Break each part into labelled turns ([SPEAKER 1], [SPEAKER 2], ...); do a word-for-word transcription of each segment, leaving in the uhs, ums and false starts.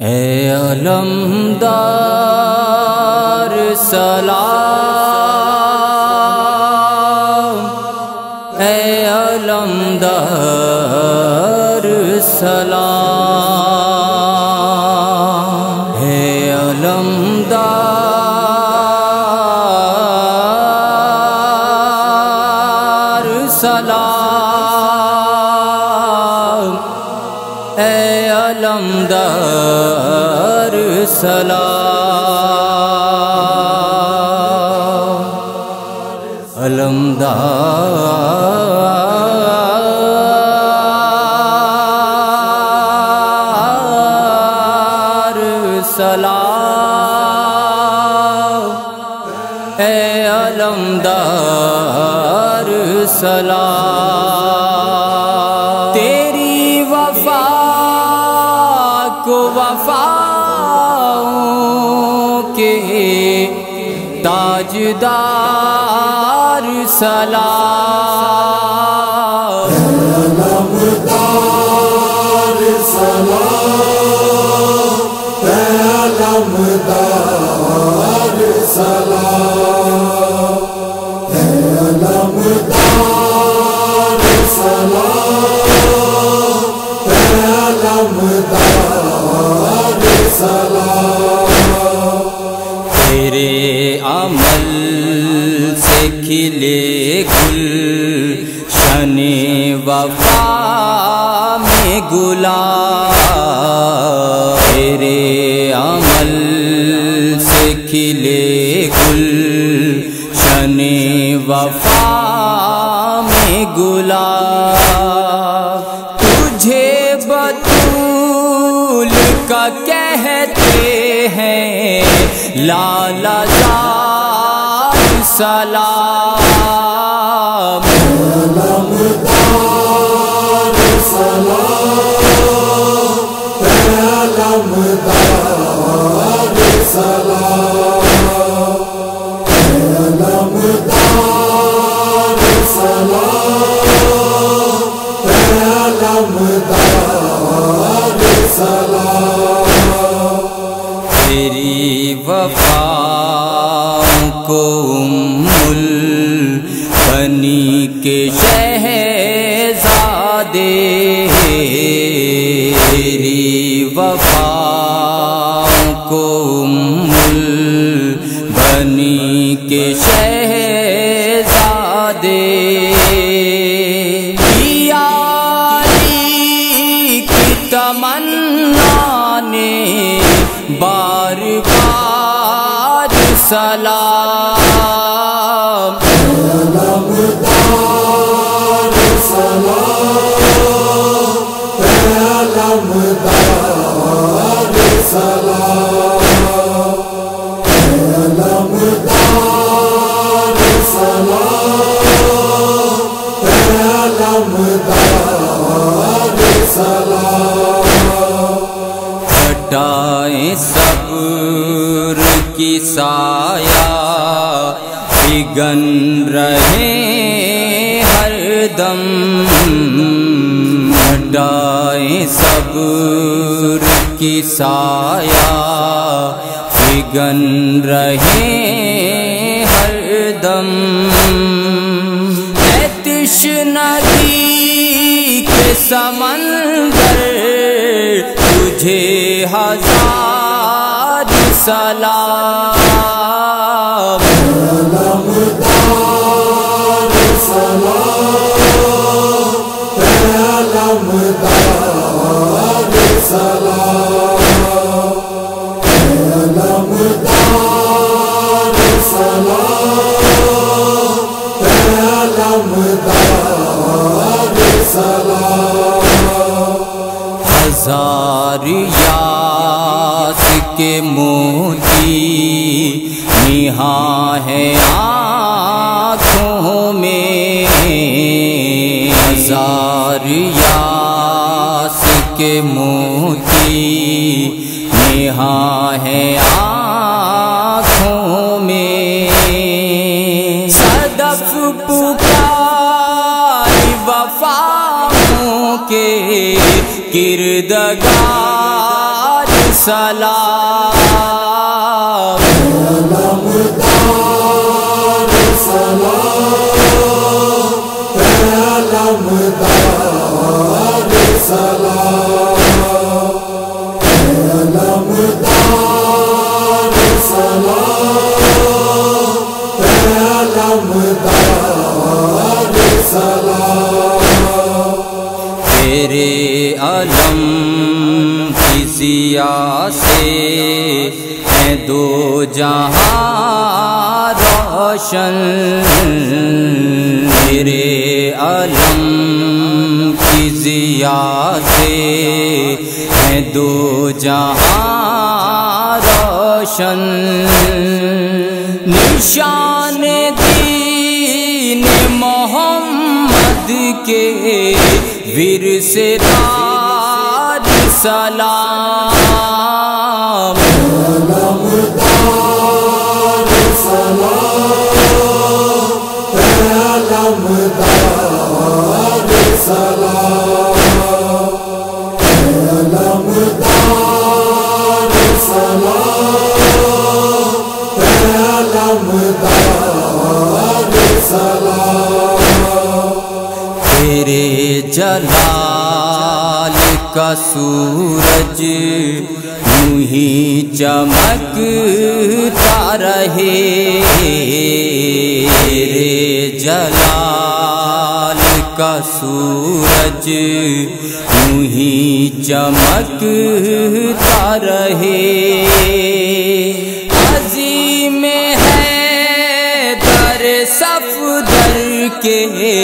[SPEAKER 1] اے علمدار سلام، اے علمدار سلام، اے علمدار سلام، اے علمدار سلام، علمدار سلام، اے علمدار سلام، تیری وفا کو وفاؤں کے تاجدار سلام،
[SPEAKER 2] علمدار سلام، اے علمدار سلام، اے علمدار سلام، اے علمدار سلام،
[SPEAKER 1] تیرے عمل سے کھلے گل شن وفا میں گلاب، تیرے عمل سے کھلے گل شن وفا میں گلاب، تجھے بطول کا کہتے ہیں لالا زار سلام،
[SPEAKER 2] علمدار سلام، اے علمدار سلام، اے علمدار سلام، اے علمدار سلام،
[SPEAKER 1] تیری وفا کو ام البنی کے شہزادے، تیری وفا کو ام البنی کے شہزادے، علی کی تمنا نے بار بار سلام،
[SPEAKER 2] علمدار سلام، اے علمدار سلام، اے علمدار سلام، اے علمدار سلام،
[SPEAKER 1] ہٹائیں صبر کی سایہ بگن رہے ہر دم، ہٹائیں صبر کی سایہ بگن رہے ہر دم، اے تشنگی کے سمندر تجھے ہزار سلام،
[SPEAKER 2] علمدار سلام، اے علمدار سلام، اے علمدار سلام، اے علمدار سلام،
[SPEAKER 1] ہزار یاس کے موتی نہاں ہے آنکھوں میں، ہزار یاس کے موتی نہاں ہے آنکھوں میں، صدف پکاری وفاؤں کے کردگار سلام
[SPEAKER 2] علمدار سلام علمدار سلام علمدار سلام علمدار سلام
[SPEAKER 1] تیرے علم کی ضیا سے ہیں دو جہاں روشن، تیرے علم کی ضیا سے ہیں دو جہاں روشن، نشان دین محمد کے ورثے دار سلام
[SPEAKER 2] علمدار سلام علمدار سلام علمدار سلام علمدار سلام
[SPEAKER 1] تیرے جلال کا سورج یوں ہی چمکتا رہے، تیرے جلال کا سورج یوں ہی چمکتا رہے، عظیم ہے در صفدر کے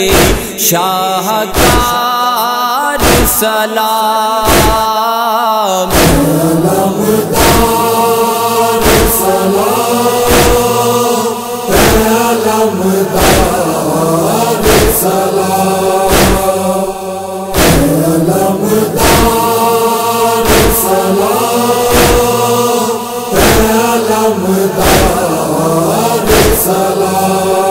[SPEAKER 1] شاہکار سلام
[SPEAKER 2] علمدار سلام علمدار سلام علمدار سلام علمدار سلام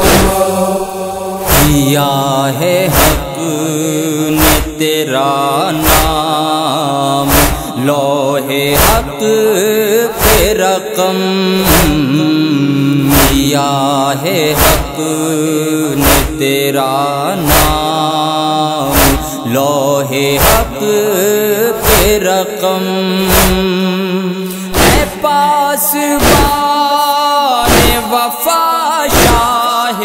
[SPEAKER 1] کیا ہے حق نے تیرا نام لوح حق پہ رقم، کیا ہے حق نے تیرا نام لوح حق پہ رقم، اے پاسبان وفا شاہ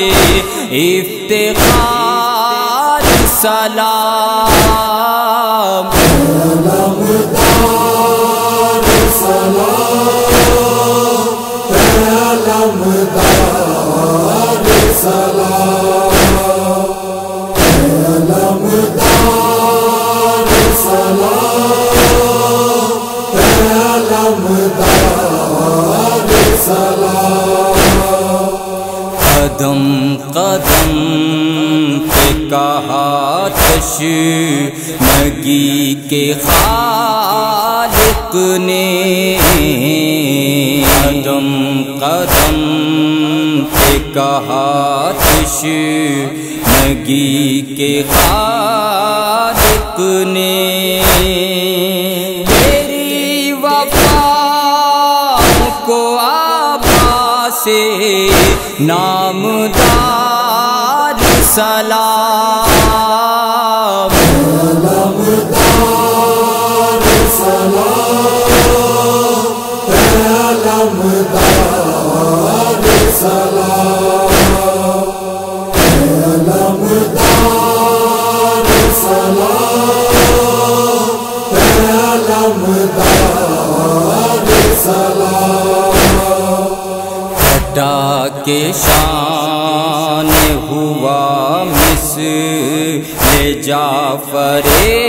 [SPEAKER 1] افتخار سلام
[SPEAKER 2] علمدار سلام علمدار سلام علمدار سلام علمدار سلام
[SPEAKER 1] قدم قدم پہ کہا تشنگی کے خالق نے، قدم قدم پہ کہا تشنگی کے خالق نے، تیری وفا کو آبا سے نامدار سلام
[SPEAKER 2] علمدار سلام علمدار سلام علمدار سلام علمدار سلام
[SPEAKER 1] ہٹا کے شان ہوا مثل جعفر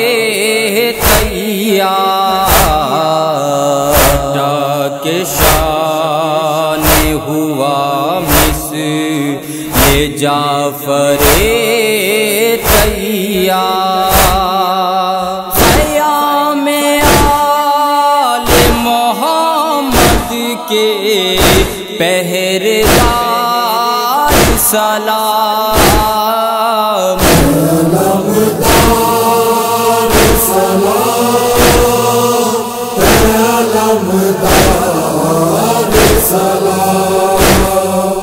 [SPEAKER 1] طیار، ہٹا کے شان ہوا مثل جعفر طیار، قیام آل محمد کے پہرےدار سلام
[SPEAKER 2] علمدار سلام علمدار سلام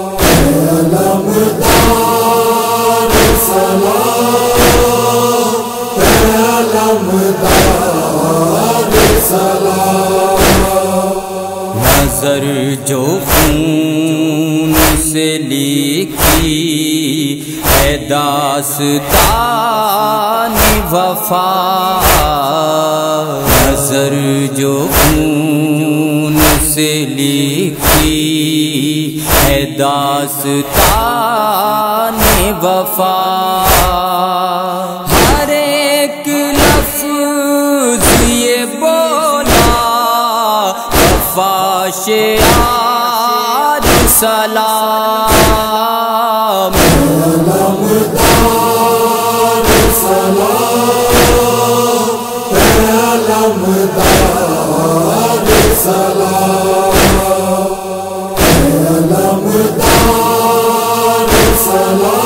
[SPEAKER 2] علمدار سلام علمدار سلام
[SPEAKER 1] نظر جو خون سے لکھی ہے داستان وفا، نظر جو خون سے لکھی ہے داستان وفا، ہر ایک لفظ یہ بولا وفا شعار سلام
[SPEAKER 2] علمدار سلام علمدار سلام علمدار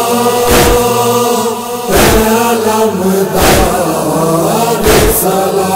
[SPEAKER 2] سلام علمدار سلام